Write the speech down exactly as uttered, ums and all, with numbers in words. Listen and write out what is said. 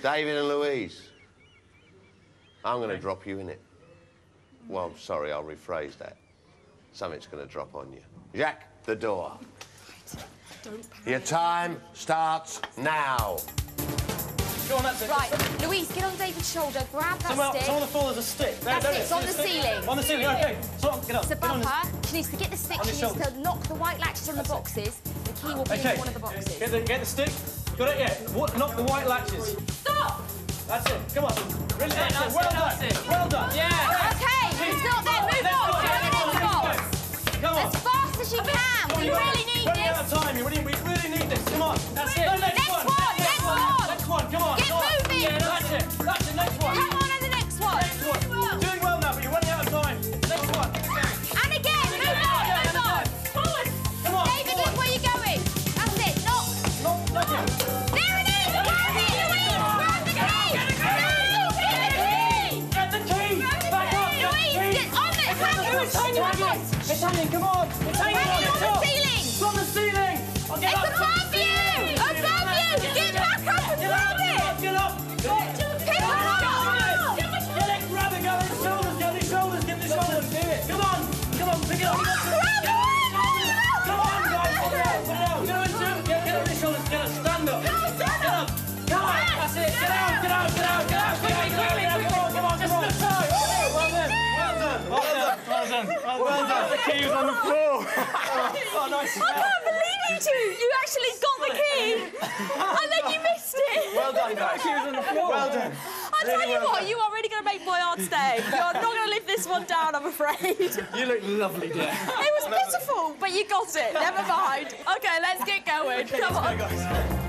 David and Louise, I'm going to drop you in it. Well, I'm sorry, I'll rephrase that. Something's going to drop on you. Jack, the door. Don't Your time starts now. Go on, that's it. Right, Louise, get on David's shoulder, grab that Someone, stick. someone on the floor, there's a stick. There, That's there it, is. it's on the Stick. ceiling. On the ceiling, OK. So, get up. It's above get on her. She needs to get the stick, On she his needs shoulders. to knock the white latches on the boxes. The key will be OK. in one of the boxes. Get the, get the stick. Got it, yeah. What, knock the white latches. Stop! That's it. Come on. Really, that's, that's it. Well it, done. that's it. Well done. Yeah. OK, it's not there. Move Let's on. go. Go to the next box. Come on. As fast as you can. We really need Running out of this. time. You really, we really need this. Come on. That's it. No, next, Next one. one, next one. Next one. Come on. Get come on. moving. Yeah, that's it. That's it. Next one. Come on, and the next one. Next one. Doing well now, but you're running out of time. Next one. And again, move on, move on. Forward. Come on. David, look where you're going. That's it. Knock. Knock, knock it. There it is. Grab it, Louise. Grab the key. Get the key. Get the key. Back up. Get the Louise, key. get on it. Hang on. It's hanging. It's hanging. Come on. It's hanging Hang on it the on the top. ceiling. It's on the ceiling. I'll get It's up. above you. Above you. Get back up and grab it. Get up. Get up. Pick it up. Get it. Grab it. Go in the shoulders. Get the shoulders. Get the shoulders. Do it. Come on. Come on. Pick it up. Grab it. Come on, guys. Put it out. Put it out. Go into it. Get, get on the shoulders. Get up. Stand up. Get up. Come on. That's it. Get out. Get out. Get out. Get out. Quickly, quickly, quickly. Come on. Come on. Just the toe. Well done. Well done. Well done. Well done. Well done. The key was on the floor. Oh, nice. I can't believe you two. You actually got the key. And then you missed it. Well done, guys. The key was on the floor. Well done. I'll tell you what, you are really going to make Boyard stay. You're not going to live this one down, I'm afraid. You look lovely, dear. It was pitiful, but you got it. Never mind. OK, let's get going. Come on. Guys.